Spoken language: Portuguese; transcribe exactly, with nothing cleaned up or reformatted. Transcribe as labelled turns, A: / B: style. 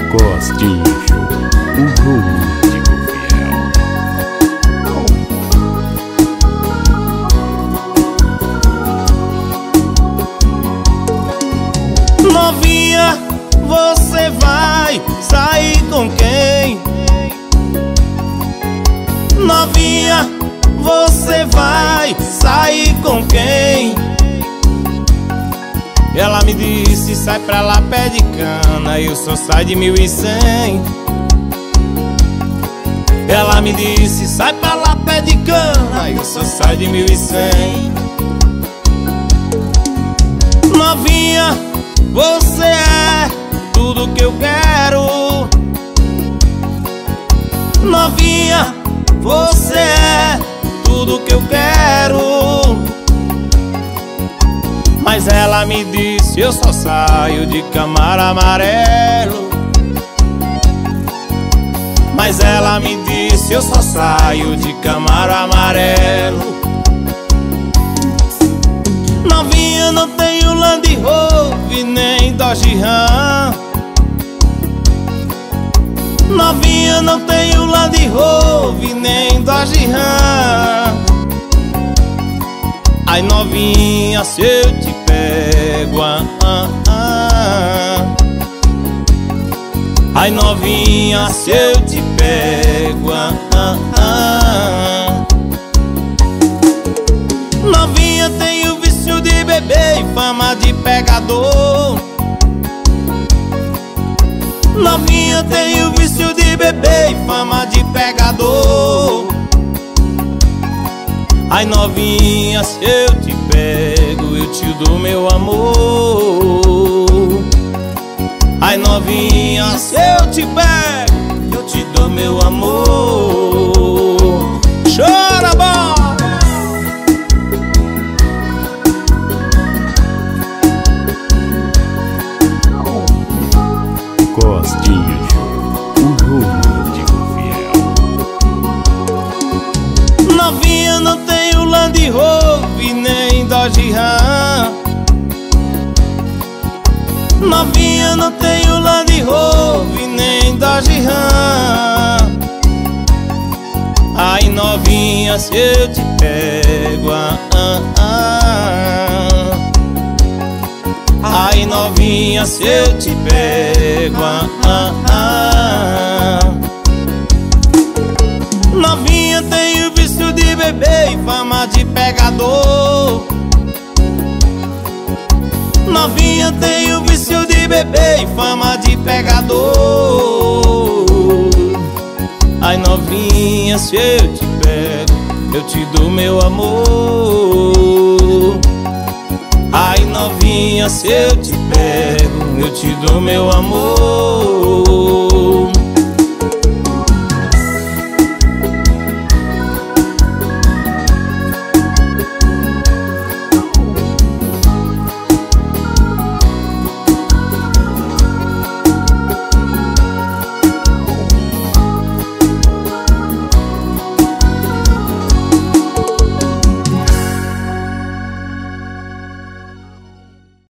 A: Costinha, o Romântico Fiel.
B: Novinha, você vai sair com quem? Novinha, você vai sair com quem? Ela me disse, sai pra lá, pé de cana, eu só saio de mil e cem. Ela me disse, sai pra lá, pé de cana, eu só saio de mil e cem. Novinha, você é tudo que eu quero. Novinha, você é tudo que eu quero. Mas ela me disse, eu só saio de Camaro amarelo. Mas ela me disse, eu só saio de Camaro amarelo. Novinha, não tenho Land Rover nem Dodge Ram. Novinha, não tenho Land Rover nem Dodge Ram. Ai novinha, se eu te pego, ah, ah, ah. Ai novinha, se eu te pego, ah, ah, ah. Novinha, tenho vício de beber e fama de pegador. Novinha, tenho vício de beber e fama de pegador. Ai novinha, se eu te pego, eu te dou meu amor. Ai novinha, se eu te pego, eu te dou meu amor. Chora, boy!
A: Costinha, o Romântico Fiel.
B: Novinha, não tenho Land Rover nem Dodge Ram. Novinha, não tenho Land Rover nem Dodge Ram. Ai novinha, se eu te pego, ah, ah, ah. Ai novinha, se eu te pego, ah, ah, ah. Novinha, tenho vício de beber e fama de pegador. Novinha, tenho vício de beber e fama de pegador. Ai novinha, se eu te pego, eu te dou meu amor. Ai novinha, se eu te pego, eu te dou meu amor.